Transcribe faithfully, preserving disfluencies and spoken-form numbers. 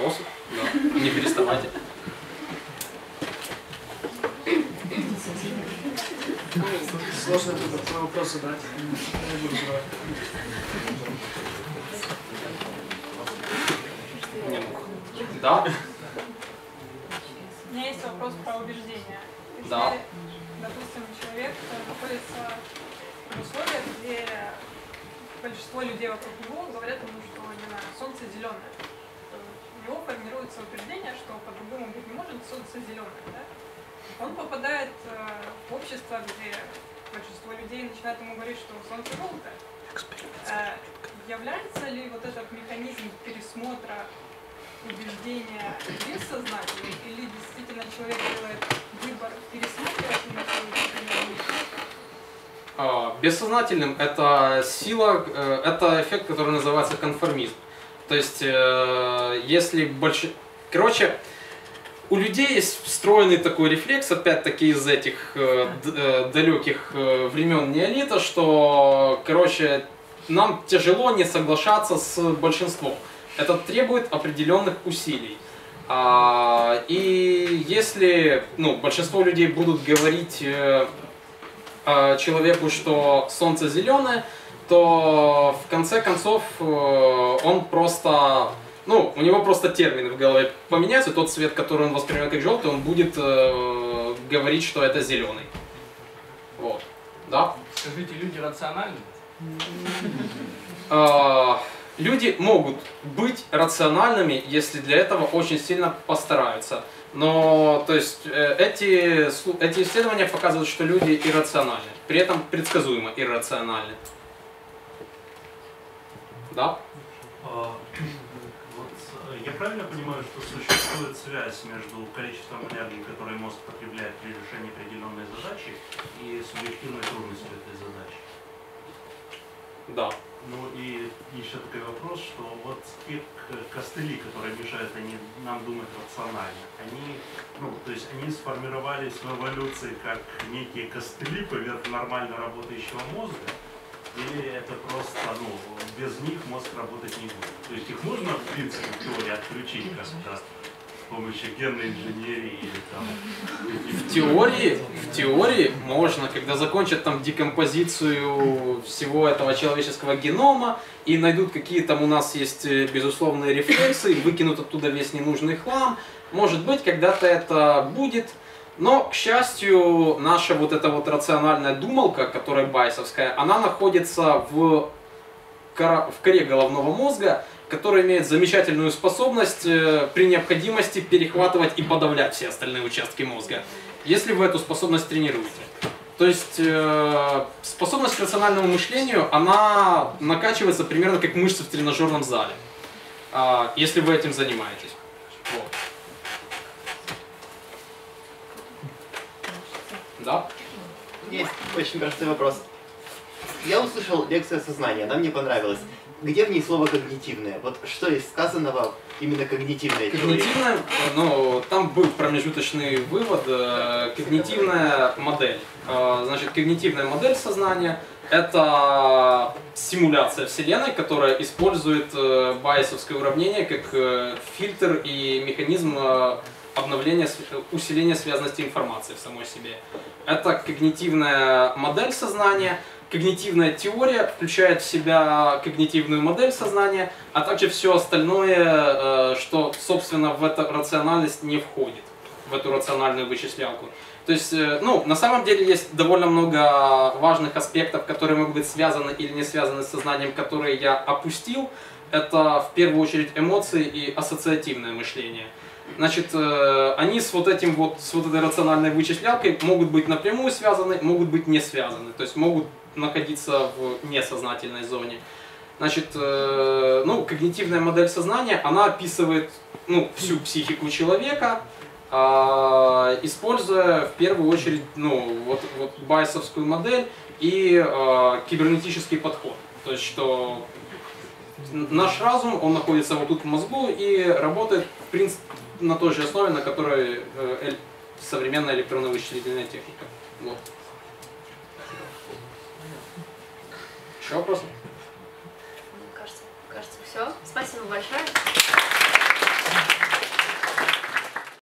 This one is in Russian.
Вопросы? Да. Не переставайте. Сложно этот вопрос задать. Не буду задавать. Да? У меня есть вопрос про убеждения. Если, Да. допустим, человек находится в условиях, где большинство людей вокруг него говорят ему, что, не знаю, солнце зеленое. У него формируется убеждение, что по-другому быть не может, солнце зеленое. Да? Он попадает в общество, где большинство людей начинает ему говорить, что солнце желтое. Э, является ли вот этот механизм пересмотра убеждения бессознательным, или действительно человек делает выбор пересматривать на свое убеждение? Бессознательным это сила, это эффект, который называется конформизм. То есть, если больше... Короче, у людей есть встроенный такой рефлекс, опять-таки из этих далеких времен неолита, что, короче, нам тяжело не соглашаться с большинством. Это требует определенных усилий. А, и если ну, большинство людей будут говорить э, э, человеку, что солнце зеленое, то в конце концов э, он просто, ну, у него просто термины в голове поменяются. Тот цвет, который он воспринимает как желтый, он будет э, говорить, что это зеленый. Вот. Да? Скажите, люди рациональны? Люди могут быть рациональными, если для этого очень сильно постараются. Но то есть, эти, эти исследования показывают, что люди иррациональны, при этом предсказуемо иррациональны. Да? А, вот, я правильно понимаю, что существует связь между количеством энергии, которую мозг потребляет при решении определенной задачи, и субъективной трудностью этой задачи? Да. Ну и еще такой вопрос, что вот те костыли, которые мешают они, нам думать рационально, они, ну, то есть они сформировались в эволюции как некие костыли поверх нормально работающего мозга, или это просто, ну, без них мозг работать не будет? То есть их можно, в принципе, в теории отключить как-то с помощью генной инженерии или там... В теории, в теории можно, когда закончат там декомпозицию всего этого человеческого генома и найдут, какие там у нас есть безусловные рефлексы, и выкинут оттуда весь ненужный хлам. Может быть, когда-то это будет, но, к счастью, наша вот эта вот рациональная думалка, которая байесовская, она находится в, кора... в коре головного мозга, который имеет замечательную способность э, при необходимости перехватывать и подавлять все остальные участки мозга, если вы эту способность тренируете. То есть э, способность к рациональному мышлению, она накачивается примерно как мышцы в тренажерном зале, э, если вы этим занимаетесь. Вот. Да? Есть очень простой вопрос. Я услышал лекцию о сознании, она мне понравилась. Где в ней слово «когнитивное»? Вот что из сказанного именно когнитивное? Когнитивная, ну, там был промежуточный вывод, э, когнитивная модель. Э, значит, когнитивная модель сознания – это симуляция Вселенной, которая использует э, байесовское уравнение как э, фильтр и механизм э, обновления, усиления связанности информации в самой себе. Это когнитивная модель сознания. Когнитивная теория включает в себя когнитивную модель сознания, а также все остальное, что, собственно, в эту рациональность не входит, в эту рациональную вычислялку. То есть, ну, на самом деле есть довольно много важных аспектов, которые могут быть связаны или не связаны с сознанием, которые я опустил. Это, в первую очередь, эмоции и ассоциативное мышление. Значит, они с вот этим вот, с вот этой рациональной вычислялкой могут быть напрямую связаны, могут быть не связаны. То есть могут находиться в несознательной зоне. Значит, э, ну, когнитивная модель сознания, она описывает ну, всю психику человека, э, используя в первую очередь ну, вот, вот байесовскую модель и э, кибернетический подход. То есть, что наш разум, он находится вот тут в мозгу и работает, в принципе, на той же основе, на которой э, современная электронно-вычислительная техника. Вот. Еще вопросы? Кажется, кажется, все. Спасибо большое.